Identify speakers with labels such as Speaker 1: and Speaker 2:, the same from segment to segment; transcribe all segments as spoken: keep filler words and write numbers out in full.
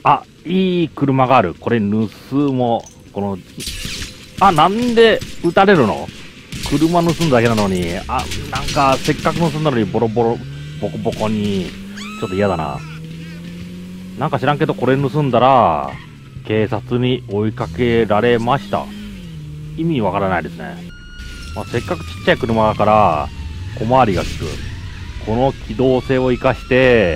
Speaker 1: あ、いい車がある。これ盗もう。この、あ、なんで撃たれるの？車盗んだだけなのに、あ、なんか、せっかく盗んだのにボロボロ、ボコボコに、ちょっと嫌だな。なんか知らんけど、これ盗んだら、警察に追いかけられました。意味わからないですね。まあ、せっかくちっちゃい車だから、小回りが利く。この機動性を生かして、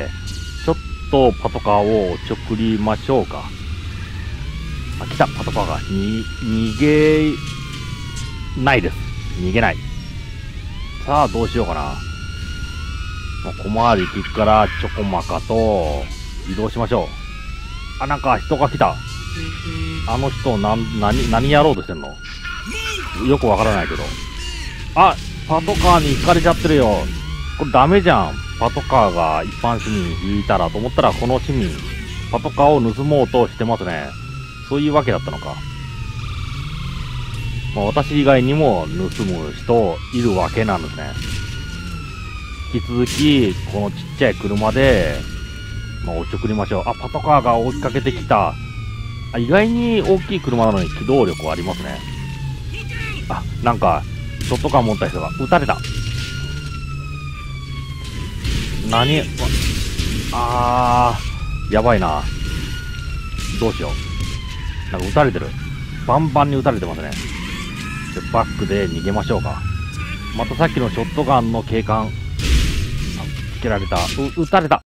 Speaker 1: ちょっとパトカーをおちょくりましょうか。あ、来た、パトカーが。に、逃げ、ないです。逃げない。さあ、どうしようかな。まあ、小回り利くから、ちょこまかと、移動しましょう。あ、なんか人が来た。あの人、なん、何、何やろうとしてんの？よくわからないけど。あ、パトカーに引かれちゃってるよ。これダメじゃん。パトカーが一般市民引いたらと思ったら、この市民、パトカーを盗もうとしてますね。そういうわけだったのか。まあ、私以外にも盗む人いるわけなんですね。引き続き、このちっちゃい車で、まあ、おちょくりましょう。あ、パトカーが追いかけてきた。あ、意外に大きい車なのに機動力ありますね。あ、なんか、ショットガン持った人が撃たれた。何？あー、やばいな。どうしよう。なんか撃たれてる。バンバンに撃たれてますね。で、バックで逃げましょうか。またさっきのショットガンの警官、つけられた。う、撃たれた。